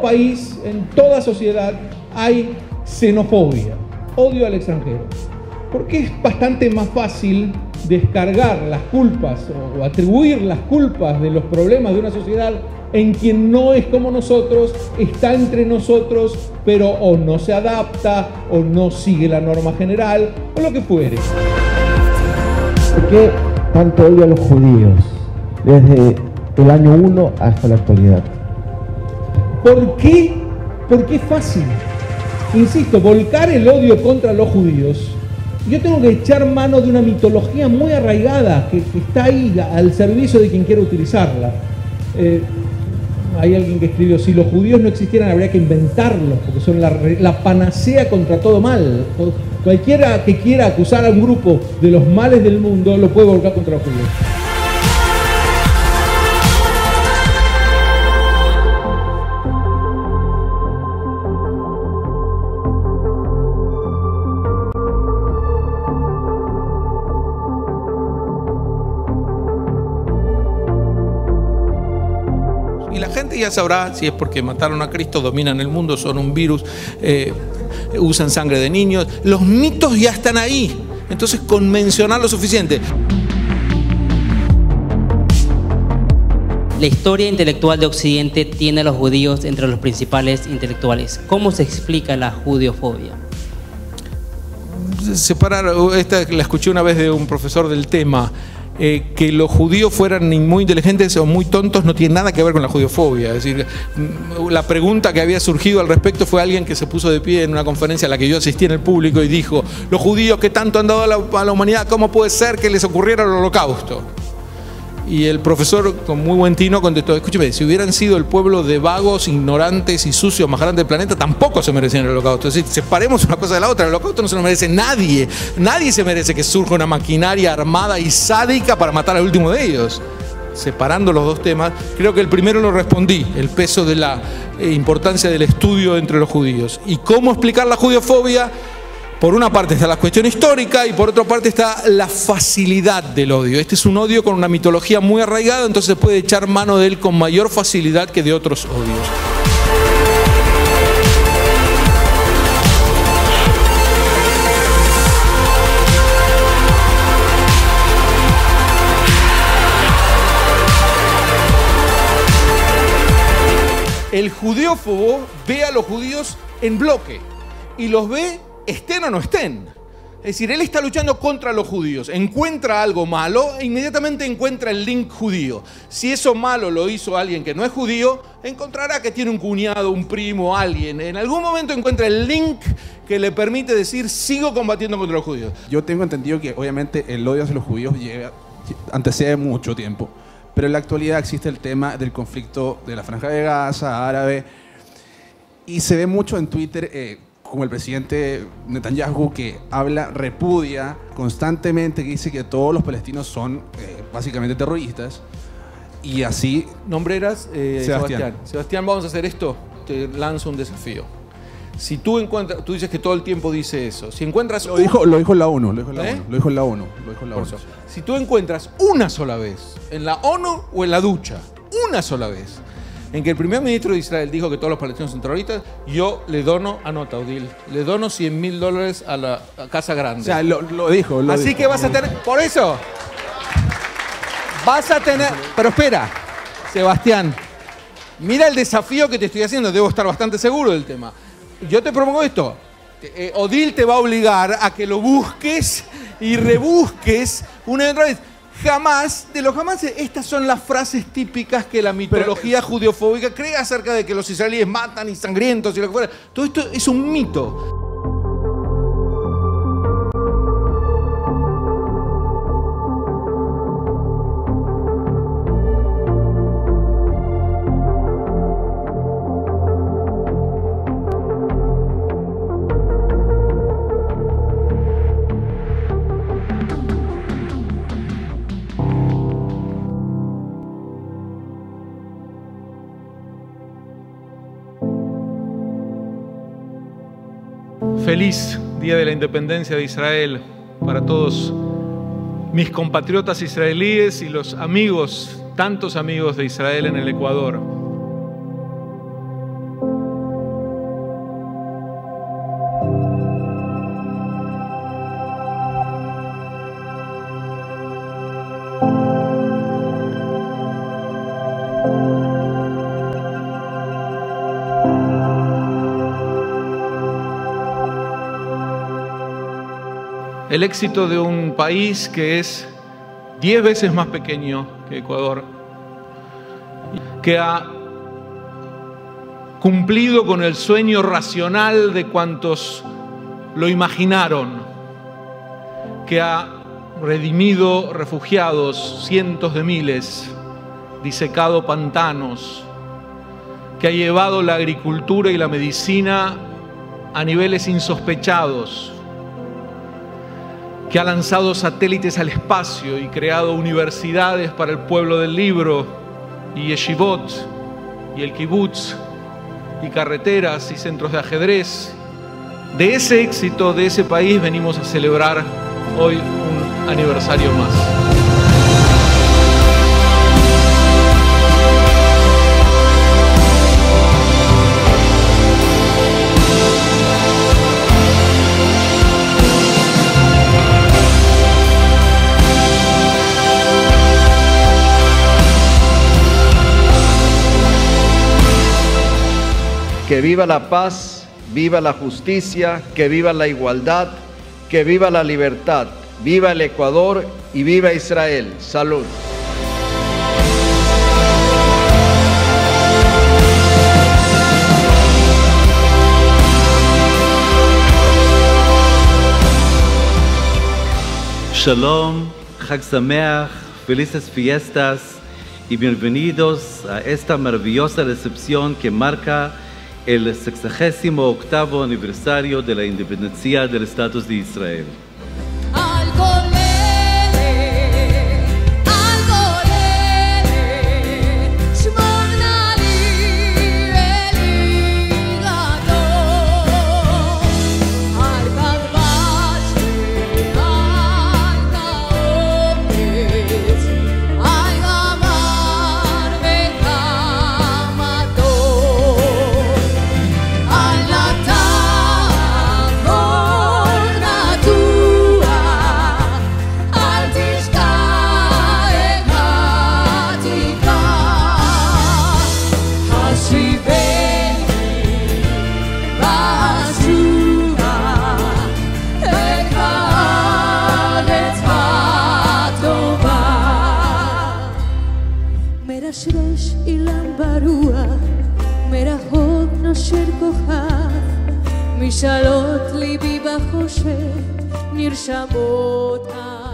país, en toda sociedad, hay xenofobia, odio al extranjero. Porque es bastante más fácil descargar las culpas o atribuir las culpas de los problemas de una sociedad en quien no es como nosotros, está entre nosotros, pero o no se adapta, o no sigue la norma general, o lo que fuere. ¿Por qué tanto odio a los judíos desde el año 1 hasta la actualidad? ¿Por qué? Porque es fácil. Insisto, volcar el odio contra los judíos. Yo tengo que echar mano de una mitología muy arraigada que está ahí al servicio de quien quiera utilizarla. Hay alguien que escribió, si los judíos no existieran habría que inventarlos, porque son la panacea contra todo mal. Cualquiera que quiera acusar a un grupo de los males del mundo lo puede volcar contra los judíos. Y la gente ya sabrá si es porque mataron a Cristo, dominan el mundo, son un virus, usan sangre de niños. Los mitos ya están ahí. Entonces, con mencionar lo suficiente. La historia intelectual de Occidente tiene a los judíos entre los principales intelectuales. ¿Cómo se explica la judeofobia? Separar, esta la escuché una vez de un profesor del tema. Que los judíos fueran ni muy inteligentes o muy tontos no tiene nada que ver con la judeofobia. Es decir, la pregunta que había surgido al respecto fue alguien que se puso de pie en una conferencia a la que yo asistí en el público y dijo: los judíos que tanto han dado a la humanidad, ¿cómo puede ser que les ocurriera el holocausto? Y el profesor, con muy buen tino, contestó: escúcheme, si hubieran sido el pueblo de vagos, ignorantes y sucios más grande del planeta, tampoco se merecían el holocausto. Es decir, separemos una cosa de la otra. El holocausto no se lo merece nadie. Nadie se merece que surja una maquinaria armada y sádica para matar al último de ellos. Separando los dos temas, creo que el primero lo respondí, el peso de la importancia del estudio entre los judíos. ¿Y cómo explicar la judeofobia? Por una parte está la cuestión histórica y por otra parte está la facilidad del odio. Este es un odio con una mitología muy arraigada, entonces se puede echar mano de él con mayor facilidad que de otros odios. El judeófobo ve a los judíos en bloque y los ve estén o no estén. Es decir, él está luchando contra los judíos, encuentra algo malo e inmediatamente encuentra el link judío. Si eso malo lo hizo alguien que no es judío, encontrará que tiene un cuñado, un primo, alguien. En algún momento encuentra el link que le permite decir: sigo combatiendo contra los judíos. Yo tengo entendido que obviamente el odio hacia los judíos antecede mucho tiempo, pero en la actualidad existe el tema del conflicto de la Franja de Gaza, árabe, y se ve mucho en Twitter como el presidente Netanyahu, que repudia constantemente, que dice que todos los palestinos son básicamente terroristas, y así... Nombreras, Sebastián. Sebastián, vamos a hacer esto, te lanzo un desafío. Si tú encuentras, tú dices que todo el tiempo dice eso, si encuentras... Lo dijo en la ONU, lo dijo en la ONU. Si tú encuentras una sola vez, en la ONU o en la ducha, una sola vez, en que el primer ministro de Israel dijo que todos los palestinos son terroristas, yo le dono, anota Odil, le dono $100.000 a la Casa Grande. O sea, lo dijo. Así que vas a tener, por eso, vas a tener, pero espera, Sebastián, mira el desafío que te estoy haciendo, debo estar bastante seguro del tema. Yo te propongo esto, Odil te va a obligar a que lo busques y rebusques una y otra vez. Jamás, de los jamás, estas son las frases típicas que la mitología judeofóbica cree acerca de que los israelíes matan y sangrientos y lo que fuera. Todo esto es un mito. Feliz Día de la Independencia de Israel para todos mis compatriotas israelíes y los amigos, tantos amigos de Israel en el Ecuador. el éxito de un país que es 10 veces más pequeño que Ecuador, que ha cumplido con el sueño racional de cuantos lo imaginaron, que ha redimido refugiados, cientos de miles, disecado pantanos, que ha llevado la agricultura y la medicina a niveles insospechados, que ha lanzado satélites al espacio y creado universidades para el pueblo del libro, y yeshivot, y el kibutz, y carreteras y centros de ajedrez. De ese éxito de ese país venimos a celebrar hoy un aniversario más. Que viva la paz, viva la justicia, que viva la igualdad, que viva la libertad, viva el Ecuador y viva Israel. Salud. Shalom, Chag Sameach, felices fiestas y bienvenidos a esta maravillosa recepción que marca el 68º aniversario de la independencia del Estado de Israel. משאלות ליבי בחושך נרשמות